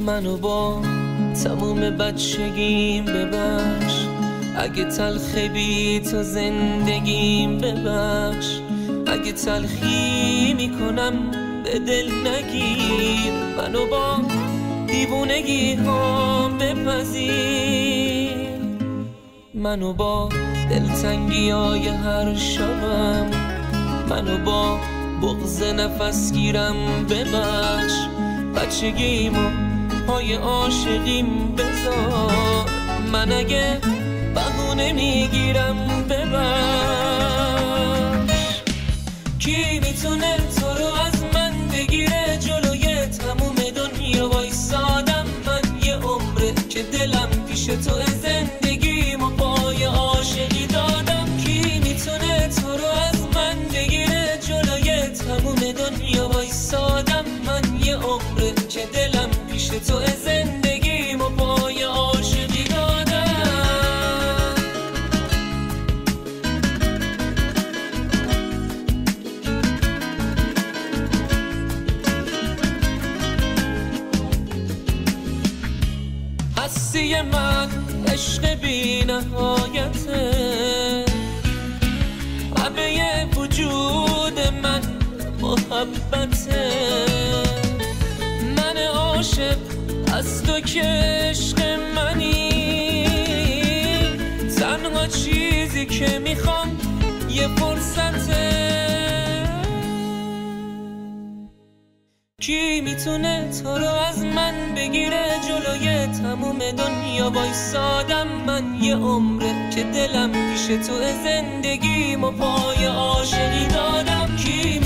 منو با تموم بچگیم ببخش، اگه تلخ بی تو زندگیم ببخش، اگه تلخی میکنم به دل نگیر، منو با دیوونگی ها بپذیر، منو با دلتنگی های هر شبم، منو با بغض نفس گیرم ببخش، بچگیمو پای عاشقیم بذار، من اگه بهونه میگیرم ببخش. کی میتونه تو رو از من بگیره، جلوی تموم دنیا وایسادم من یه عمره که دلم پیش تو زندگیمو پای عاشقی دادم. کی میتونه تو رو از من بگیره، جلوی تموم دنیا وایسادم من یه عمره که دلم پیش تو زندگیمو پای عاشقی دادم. هستی من عشق بی نهایته، همه وجود من محبته، من عاشق از تو که عشق منی، تنها چیزی که میخوام یه فرصته. کی میتونه تو رو از من بگیره، جلوی تموم دنیا وایسادم من یه عمره که دلم پیش تو زندگیمو پای عاشقی دادم. کی